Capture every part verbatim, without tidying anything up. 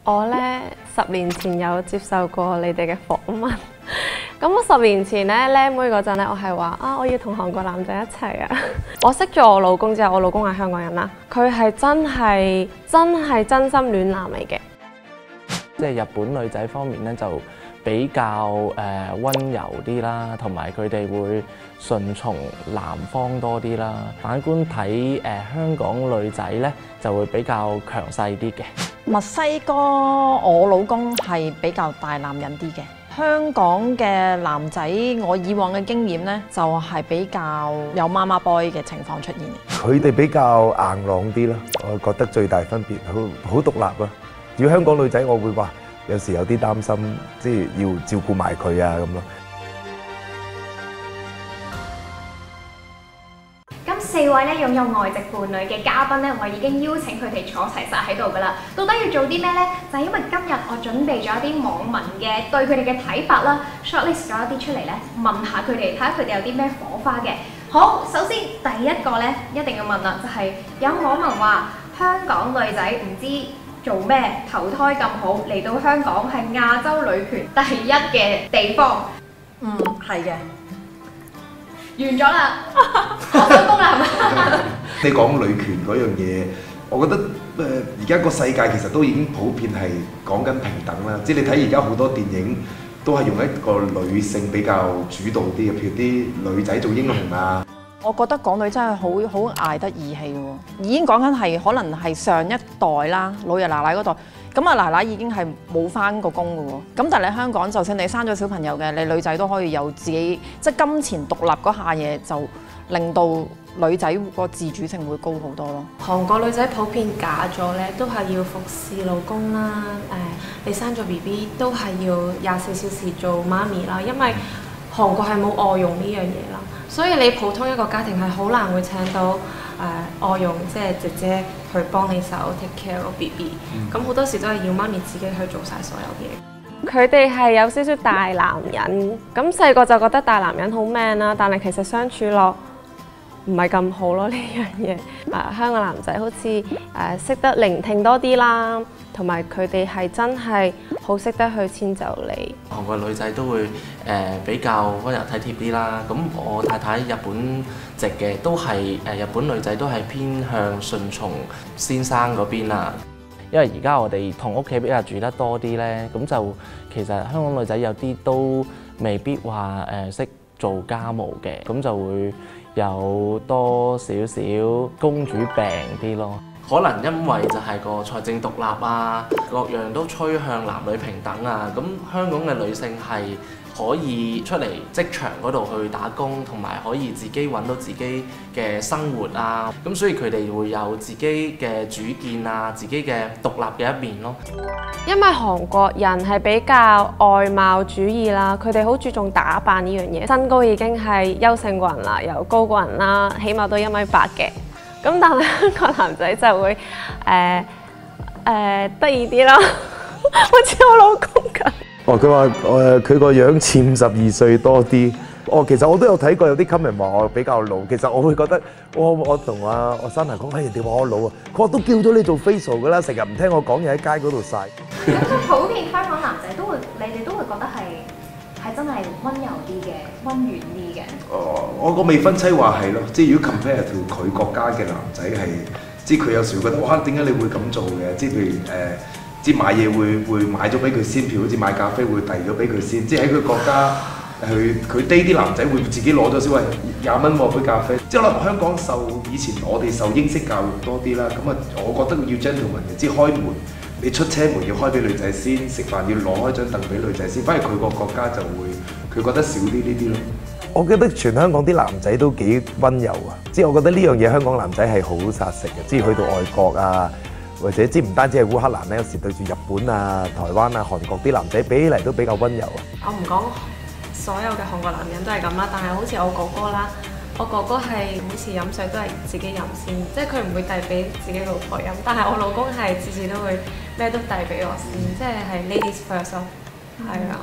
我呢，十年前有接受過你哋嘅訪問。咁我十年前呢，靚妹嗰陣呢，我係話啊，我要同韓國男仔一齊啊。我識咗我老公之後，我老公係香港人啦，佢係真係真係真心戀男嚟嘅。 即係日本女仔方面咧，就比較誒溫柔啲啦，同埋佢哋會順從男方多啲啦。反觀睇誒香港女仔咧，就會比較強勢啲嘅。 墨西哥我老公係比較大男人啲嘅。香港嘅男仔，我以往嘅經驗呢，就係比較有媽媽 boy 嘅情況出現。 佢哋比較硬朗啲咯，我覺得最大分別好好獨立啊。如果香港女仔，我會話有時有啲擔心，即係要照顧埋佢啊咁咯。 咁四位咧擁有外籍伴侶嘅嘉賓咧，我已經邀請佢哋坐齊晒喺度噶啦。到底要做啲咩呢？就係因為今日我準備咗一啲網民嘅對佢哋嘅睇法啦 ，shortlist 咗一啲出嚟咧，問下佢哋，睇下佢哋有啲咩火花嘅。好，首先第一個咧一定要問啦，就係、是、有網民話香港女仔唔知做咩投胎咁好，嚟到香港係亞洲女權第一嘅地方。 嗯，係嘅。 完咗啦，我收工啦，係咪？ 你講女權嗰樣嘢，我覺得誒而家個世界其實都已經普遍係講緊平等啦。即係你睇而家好多電影都係用一個女性比較主導啲嘅，譬如啲女仔做英雄啊。 我覺得港女真係好好捱得義氣喎，已經講緊係可能係上一代啦，老爺奶奶嗰代，咁啊奶奶已經係冇返過工嘅喎，咁但係你香港就算你生咗小朋友嘅，你女仔都可以有自己即係金錢獨立嗰下嘢，就令到女仔個自主性會高好多咯。 韓國女仔普遍嫁咗咧，都係要服侍老公啦。誒、你生咗 B B 都係要廿四小時做媽咪啦，因為韓國係冇外傭呢樣嘢啦。所以你普通一個家庭係好難會請到誒、呃、外傭，即係姐姐去幫你手 take care 個 B B。咁好多時都係要媽咪自己去做晒所有嘢。佢哋係有少少大男人，咁細個就覺得大男人好 man 啦，但係其實相處落唔係咁好咯呢樣嘢。啊，香港男仔好似誒識得聆聽多啲啦，同埋佢哋係真係好識得去遷就你。 韓國女仔都會誒、呃、比較溫柔體貼啲啦。咁我太太日本籍嘅，都係誒、呃、日本女仔都係偏向順從先生嗰邊啦。因為而家我哋同屋企比較住得多啲咧，咁就其實香港女仔有啲都未必話誒識做家務嘅，咁就會有多少少公主病啲咯。可能因為就係個財政獨立啊，各樣都趨向男女平等啊。咁香港嘅女性係可以出嚟職場嗰度去打工，同埋可以自己揾到自己嘅生活啊。咁所以佢哋會有自己嘅主見啊，自己嘅獨立嘅一面咯。 因為韓國人係比較外貌主義啦，佢哋好注重打扮呢樣嘢。身高已經係優勝過人啦，又高過人啦，起碼都一米八嘅。咁但係香港男仔就會誒誒得意啲咯，好似我老公咁。 哦，佢話誒佢個樣似五十二歲多啲。哦，其實我都有睇過有啲 comment 話我比較老。其實我會覺得，我我同阿我新嚟講，哎人哋話我老啊，佢話都叫咗你做 facial 噶啦，成日唔聽我講嘢喺街嗰度晒。 咁普遍香港男仔都會，你哋都會覺得係係真係溫柔啲嘅、溫軟啲嘅。 哦，我個未婚妻話係咯，即係如果 compare to 佢國家嘅男仔係，即係佢有時會覺得哇點解你會咁做嘅？即係譬如誒。呃即買嘢會會買咗俾佢先，譬如好似買咖啡會遞咗俾佢先。即係喺佢國家，佢佢低啲男仔會自己攞咗先，喂廿蚊喎杯咖啡。即係可能香港受以前我哋受英式教育多啲啦，咁啊我覺得要 gentleman 嘅，即係開門你出車門要開俾女仔先，食飯要攞開張凳俾女仔先。反而佢個國家就會佢覺得少啲呢啲咯。 我覺得全香港啲男仔都幾温柔啊！即係我覺得呢樣嘢香港男仔係好殺食嘅，即係去到外國啊。或者即唔單止係烏克蘭咧，有時對住日本啊、台灣啊、韓國啲男仔比起嚟都比較温柔啊。 我唔講所有嘅韓國男人都係咁啦，但係好似我哥哥啦，我哥哥係每次飲水都係自己飲先，即係佢唔會遞俾自己老婆飲，但係我老公係次次都會咩都遞俾我先，即係係 ladies first 咯，係啊。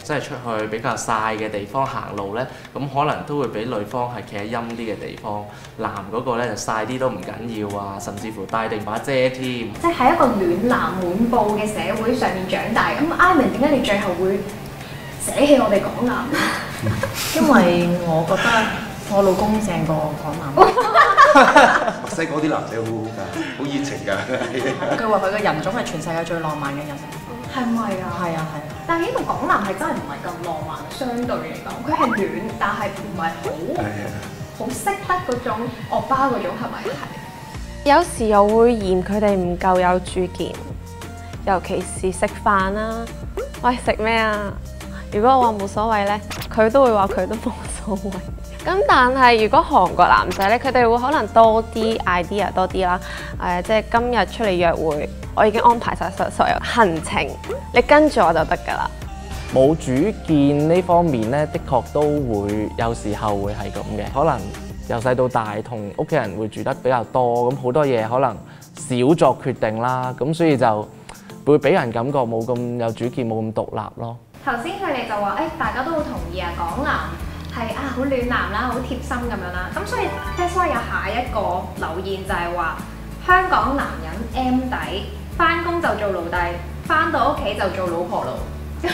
即係出去比較曬嘅地方行路呢，咁可能都會比女方係企喺陰啲嘅地方。男嗰個呢就曬啲都唔緊要啊，甚至乎帶定把遮添。 即係喺一個暖男滿布嘅社會上面長大，咁 Ivan 點解你最後會捨棄我哋港男咧？ 因為我覺得我老公正過港男。 墨西哥啲男仔好好㗎，好熱情㗎。 佢話佢嘅人種係全世界最浪漫嘅人。 係咪啊？ 係啊係啊。 但係呢個港男係真係唔係咁浪漫，相對嚟講，佢係暖，但係唔係好好識得嗰種惡巴嗰種，係咪係？ 有時又會嫌佢哋唔夠有主見，尤其是食飯啦。喂，食咩啊？如果我話冇所謂呢，佢都會話佢都冇所謂。咁但係如果韓國男仔呢，佢哋會可能多啲 idea 多啲啦。誒、呃，即係今日出嚟約會，我已經安排晒所所有行程，你跟住我就得㗎啦。 冇主見呢方面呢，的確都會有時候會係咁嘅。可能由細到大同屋企人會住得比較多，咁好多嘢可能少作決定啦，咁所以就會俾人感覺冇咁有主見，冇咁獨立咯。 頭先佢哋就話誒、哎，大家都好同意啊，港男係啊好暖男啦，好貼心咁樣啦。咁所以 Tesla 有下一個留言就係話香港男人 M 底，翻工就做奴隸，翻到屋企就做老婆奴。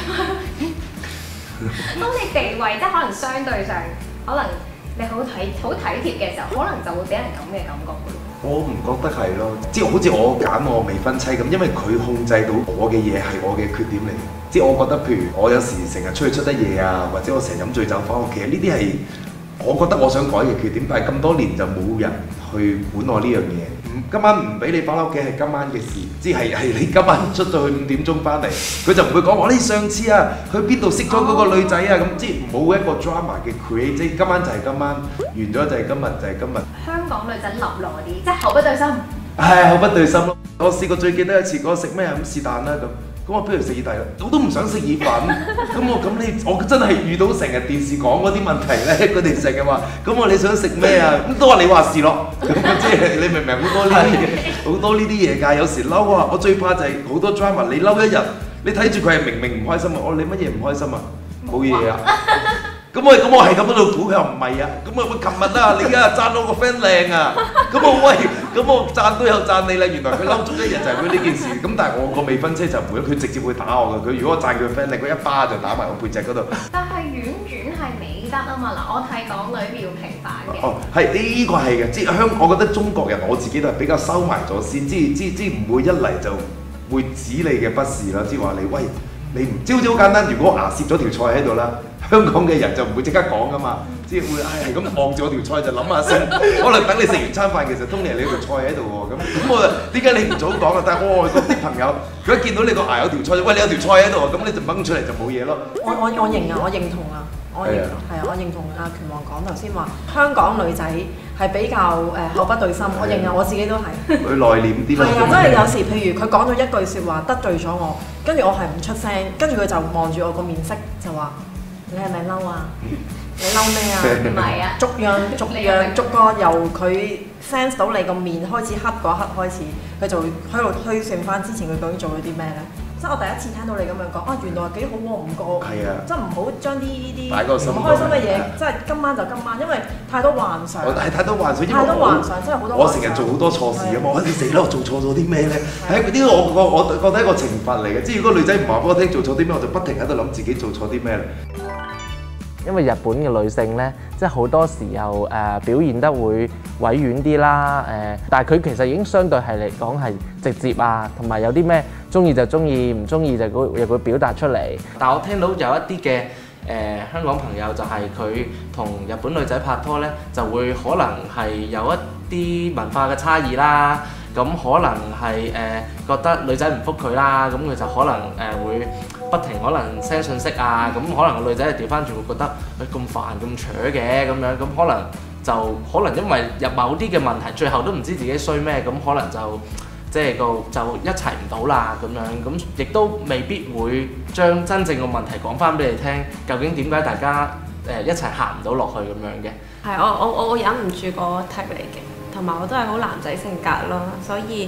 當你地位即係可能相對上，可能你好體好體貼嘅時候，可能就會俾人咁嘅感覺嘅。 我唔覺得係咯，即係好似我揀我未婚妻咁，因為佢控制到我嘅嘢係我嘅缺點嚟嘅。即係我覺得，譬如我有時成日出去出得夜啊，或者我成日飲醉酒翻屋企，呢啲係我覺得我想改嘅缺點，但係咁多年就冇人去管我呢樣嘢。今晚唔俾你翻屋企係今晚嘅事，即係係你今晚出到去五點鐘翻嚟，佢就唔會講話你上次啊去邊度識咗嗰個女仔啊咁，即係冇一個 drama 嘅 create，即係今晚就係今晚，完咗就係今日就係今日。 香港女仔立落啲，即係口不對心。 唉，口不對心咯！我試過最記得一次，我食咩啊咁是但啦咁。咁我不如食意大利，我都唔想食意粉。咁我咁你，我真係遇到成日電視講嗰啲問題咧，佢哋成日話，咁我你想食咩啊？咁都話你話事咯。咁即係你明唔明好多呢啲嘢，好多呢啲嘢㗎。有時嬲啊，我最怕就係好多 drama。你嬲一日，你睇住佢係明明唔開心啊，我你乜嘢唔開心啊？冇嘢啊。咁我咁我係咁喺度估，佢又唔係啊。咁我我琴日啊，你而家讚我個 friend 靚啊。咁我喂，咁我讚都有讚你啦。原來佢嬲足一日就係佢呢件事。咁但係我個未婚妻就唔會，佢直接會打我㗎。佢如果我讚佢 friend 靚，佢一巴就打埋我背脊嗰度。 但係婉轉係美德啊嘛。嗱，我睇港女要平反嘅。 哦，係呢呢個係嘅，即係香，我覺得中國人我自己都係比較收埋咗先，即係即即唔會一嚟就會指你嘅不是啦，即係話你喂你唔，即係好似好簡單，如果我牙攝咗條菜喺度啦。香港嘅人就唔會即刻講噶嘛，即係會係係咁望住我條菜就諗下先，可能等你食完餐飯，其實通常你有條菜喺度喎，咁咁我點解你唔早講啊？但係我外國啲朋友，佢一見到你個牙有條菜，喂你有條菜喺度啊，咁你就掹出嚟就冇嘢咯。 我我我認啊，我認同啊，我認同係啊，我認同阿拳王講頭先話香港女仔係比較誒口不對心，我認啊，我自己都係。 佢內斂啲咯。 係啊，真係有時譬如佢講咗一句説話得罪咗我，跟住我係唔出聲，跟住佢就望住我個面色就話。你係咪嬲啊？你嬲咩啊？ 唔係啊， 逐樣逐樣逐個由佢 sense 到你個面開始黑嗰刻開始，佢就喺度推算翻之前佢究竟做咗啲咩咧？即係我第一次聽到你咁樣講，啊原來幾好喎，唔過， 係啊， 即係唔好將啲呢啲唔開心嘅嘢，即係今晚就今晚，因為太多幻想。 係太多幻想，因為太多幻想，真係好多。 我成日做好多錯事啊嘛，我哋死啦！我做錯咗啲咩咧？係呢個我我我覺得係一個懲罰嚟嘅，即係如果女仔唔話俾我聽做錯啲咩，我就不停喺度諗自己做錯啲咩咧。 因為日本嘅女性呢，即係好多時候誒、呃、表現得會委婉啲啦，誒、呃，但係佢其實已經相對係嚟講係直接啊，同埋有啲咩中意就中意，唔中意就會又會表達出嚟。但係我聽到有一啲嘅誒香港朋友就係佢同日本女仔拍拖呢，就會可能係有一啲文化嘅差異啦。咁可能係誒、呃、覺得女仔唔覆佢啦，咁佢就可能誒、呃、會不停可能 send 信息啊，咁可能個女仔係調翻轉會覺得誒咁煩咁扯嘅咁樣，咁可能就可能因為入某啲嘅問題，最後都唔知自己衰咩，咁可能就即係個就一齊唔到啦咁樣，咁亦都未必會將真正嘅問題講翻俾你聽，究竟點解大家誒一齊行唔到落去咁樣嘅？ 係我我我忍唔住個 type 嚟嘅。同埋我都係好男仔性格咯，所以誒、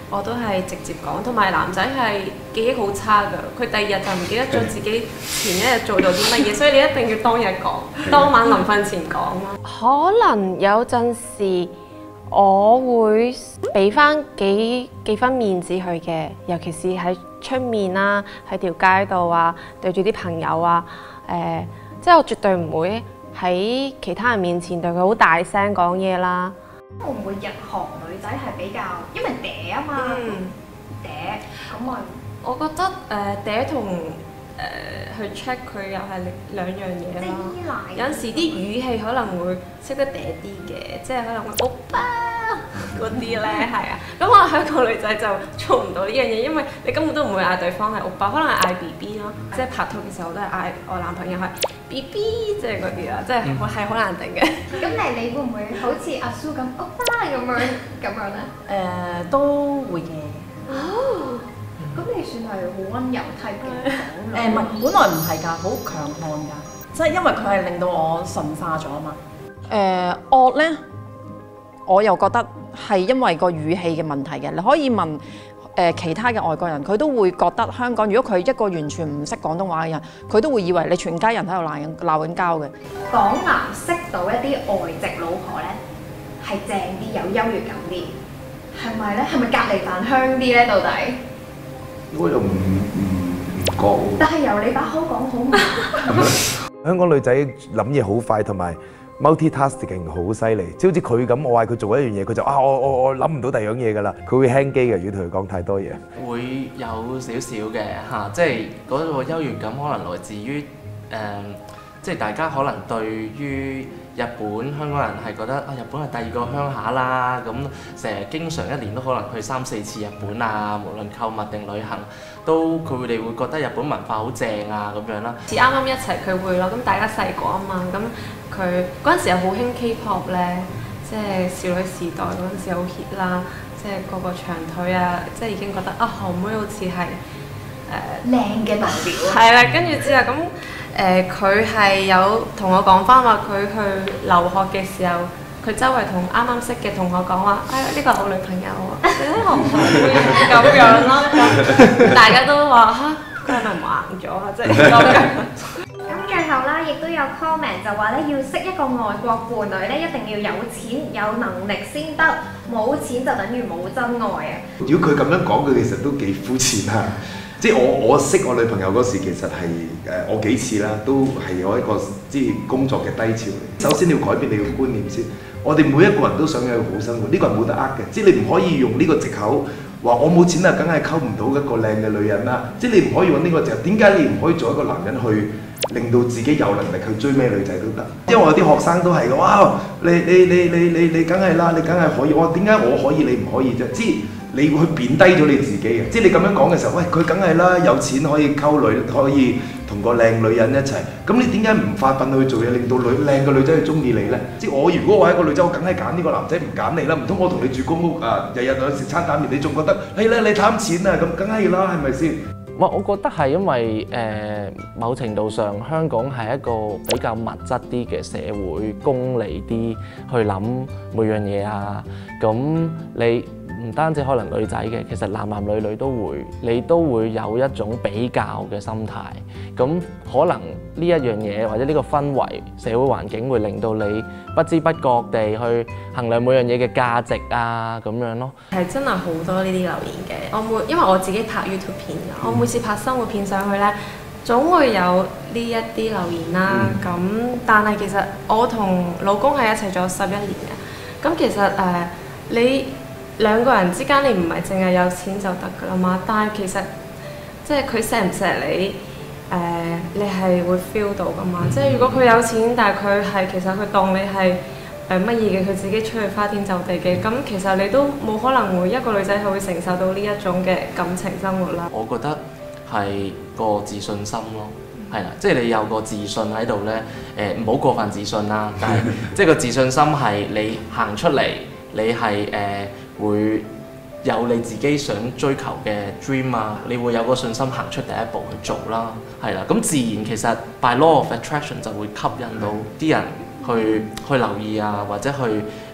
我都係直接講，同埋男仔係記憶好差㗎，佢第二日就唔記得咗自己前一日做到啲乜嘢，所以你一定要當日講，當晚臨瞓前講咯。可能有陣時我會俾翻幾幾分面子佢嘅，尤其是喺出面啦，喺條街度啊，對住啲朋友啊，誒、呃，即係我絕對唔會喺其他人面前對佢好大聲講嘢啦。 會唔會日韓女仔係比較，因為嗲啊嘛，嗲咁咪？ 我覺得誒嗲同誒去 check 佢又係兩樣嘢啦。有陣時啲語氣可能會識得嗲啲嘅，即係可能會歐巴嗰啲咧，係啊。咁我香港女仔就做唔到呢樣嘢，因為你根本都唔會嗌對方係歐巴，可能係嗌 B B 咯。即係拍拖嘅時候都係嗌我男朋友係 B B， 即係嗰啲啦，即係係好難定嘅。 咁你你會唔會好似阿蘇咁歐巴咁樣咁樣咧？ 誒都會嘅。 哦，咁你算係好温柔 type 嘅講誒唔係，本來唔係㗎，好強悍㗎，即係因為佢係令到我馴化咗啊嘛。誒惡咧，我又覺得係因為個語氣嘅問題嘅。你可以問誒、呃、其他嘅外國人，佢都會覺得香港，如果佢一個完全唔識廣東話嘅人，佢都會以為你全家人喺度鬧緊鬧緊交嘅。 港男識到一啲外籍老婆咧，係正啲，有優越感啲，係咪咧？係咪隔離飯香啲咧？到底？ 我又唔唔唔覺喎。 但係由你把口講好嘛？ 香港女仔諗嘢好快，同埋 multitasking 好犀利。即好似佢咁，我嗌佢做一樣嘢，佢就啊我我我諗唔到第二樣嘢㗎啦。佢會輕機嘅，如果同佢講太多嘢。 會有少少嘅嚇，即係嗰個優越感可能來自於誒、呃，即係大家可能對於日本香港人係覺得啊，日本係第二個鄉下啦，咁成日經常一年都可能去三四次日本啊，無論購物定旅行，都佢哋會覺得日本文化好正啊咁樣啦。 似啱啱一齊佢會咯，咁大家細個啊嘛，咁佢嗰陣時又好興 K-pop 咧，即係少女時代嗰陣時好 hit 啦，即係個個長腿啊，即係已經覺得啊韓妹好似係誒靚嘅代表。 係啦，跟住之後咁。誒佢係有同我講翻話，佢去留學嘅時候，佢周圍同啱啱識嘅同學講話，哎呀呢個係我女朋友啊，你學會咁樣咯，咁大家都話嚇，佢係咪盲咗啊？即係咁樣。 咁最後啦，亦都有 comment 就話咧，要識一個外國伴侶咧，一定要有錢有能力先得，冇錢就等於冇真愛啊！ 如果佢咁樣講，佢其實都幾膚淺啊！即係我我識我女朋友嗰時，其實係誒我幾次啦，都係有一個即係工作嘅低潮。首先你要改變你嘅觀念先。我哋每一個人都想有好生活，呢個係冇得呃嘅。即係你唔可以用呢個藉口話我冇錢啊，梗係溝唔到一個靚嘅女人啦。即係你唔可以揾呢個藉口。點解你唔可以做一個男人去令到自己有能力去追咩女仔都得？因為我啲學生都係嘅，哇！你你你你你你梗係啦，你梗係可以。我點解我可以你唔可以啫？即係你會去貶低咗你自己嘅，即係你咁樣講嘅時候，喂佢梗係啦，有錢可以溝女，可以同個靚女人一齊。咁你點解唔發奮去做嘢，令到女靚嘅女仔去中意你呢？即係我如果我係一個女仔，我梗係揀呢個男仔，唔揀你啦。唔通我同你住公屋啊，日日去食餐蛋麵，你仲覺得係啦，你貪錢啊？咁梗係啦，係咪先？ 我我覺得係因為誒、呃、某程度上香港係一個比較物質啲嘅社會，功利啲去諗每樣嘢啊。咁你唔單止可能女仔嘅，其實男男女女都會，你都會有一種比較嘅心態。咁可能呢一樣嘢或者呢個氛圍、社會環境會令到你不知不覺地去衡量每樣嘢嘅價值啊咁樣咯。 係真係好多呢啲留言嘅。我每因為我自己拍 YouTube 片㗎，我每次拍生活片上去呢，總會有呢一啲留言啦。咁、嗯、但係其實我同老公係一齊咗十一年嘅。咁其實誒、呃、你兩個人之間你唔係淨係有錢就得㗎啦嘛。但係其實即係佢錫唔錫你？誒、呃，你係會 feel 到噶嘛？即係如果佢有錢，但係佢係其實佢當你係誒乜嘢嘅，佢自己出去花天酒地嘅，咁其實你都冇可能會一個女仔係會承受到呢一種嘅感情生活啦。 我覺得係個自信心咯，係啦，即係你有個自信喺度咧，誒唔好過分自信啦，但係即係個自信心係你行出嚟，你係誒、呃、會有你自己想追求嘅 dream 啊，你會有個信心行出第一步去做啦，係啦，咁自然其實 by law of attraction 就會吸引到啲人去去留意啊，或者去誒、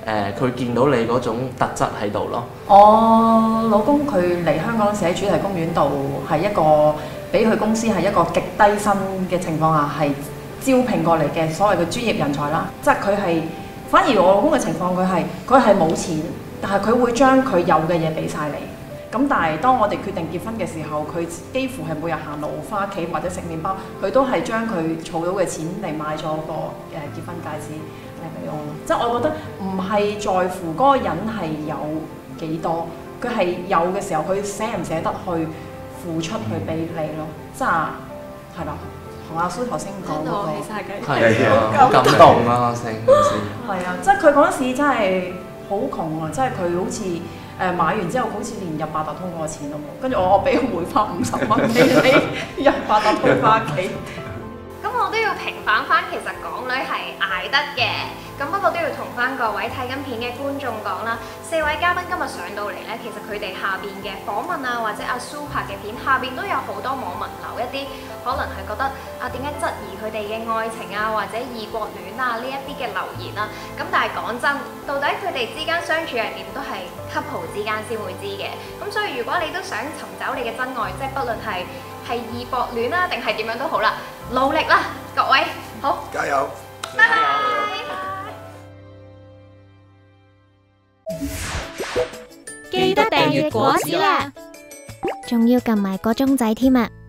誒佢見到你嗰種特質喺度咯。 我老公佢嚟香港時喺主題公園度係一個俾佢公司係一個極低薪嘅情況下係招聘過嚟嘅所謂嘅專業人才啦，即係佢係反而我老公嘅情況佢係佢係冇錢，但係佢會將佢有嘅嘢俾晒你。咁但係當我哋決定結婚嘅時候，佢幾乎係每日行路翻屋企或者食麵包，佢都係將佢儲到嘅錢嚟買咗個誒結婚戒指嚟俾我咯。即係我覺得唔係在乎嗰個人係有幾多，佢係有嘅時候，佢捨唔捨得去付出去俾你咯。即係係啦，同阿蘇頭先講嗰個起晒雞係啊，好感動啊，成件事。 係啊，即係佢嗰陣時真係好窮啊！即係佢好似。誒買完之後，好似連入八達通嗰個錢都冇，跟住我我俾佢匯翻五十蚊俾你入八達通翻屋企。 咁我都要平反翻，其實港女係捱得嘅。咁不過都要同翻各位睇緊片嘅觀眾講啦，四位嘉賓今日上到嚟呢，其實佢哋下邊嘅訪問啊，或者阿蘇拍嘅片下邊都有好多網民留一啲可能係覺得啊點解質疑佢哋嘅愛情啊，或者異國戀啊呢一啲嘅留言啦。咁但係講真，到底佢哋之間相處係點，都係 couple 之間先會知嘅。咁所以如果你都想尋找你嘅真愛，即係不論係係異國戀啦，定係點樣都好啦，努力啦，各位，好， 加油！ 拜拜。 記得訂閱果子啦，仲要撳埋個鐘仔添啊！